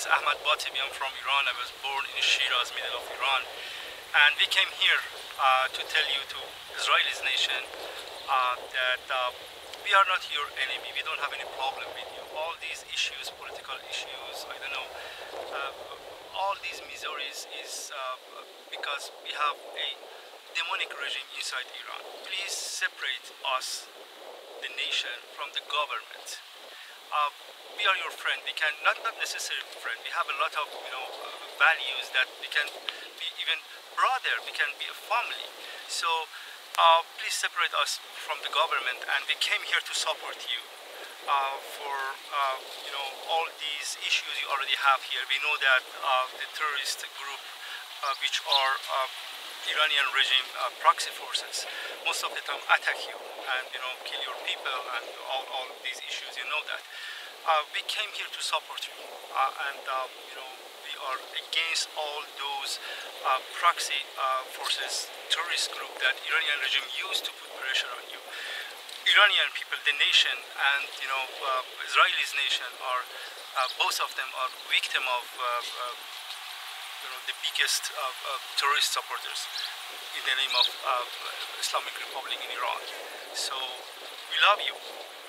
Ahmad Batibi. I'm from Iran. I was born in Shiraz, middle of Iran. And we came here to tell you, to Israel's nation, that we are not your enemy. We don't have any problem with you. All these issues, political issues, I don't know, all these miseries is because we have a demonic regime inside Iran. Please separate us, the nation, from the government. We are your friend. We can not necessarily friend. We have a lot of values that we can be even brother. We can be a family. So please separate us from the government. And we came here to support you for all these issues you already have here. We know that the terrorist group, which are Iranian regime proxy forces, most of the time attack you and kill your people and all these issues. You know that. We came here to support you, and we are against all those proxy forces, terrorist group that Iranian regime used to put pressure on you. Iranian people, the nation, and Israeli's nation are both of them are victim of the biggest terrorist supporters in the name of Islamic Republic in Iran. So we love you.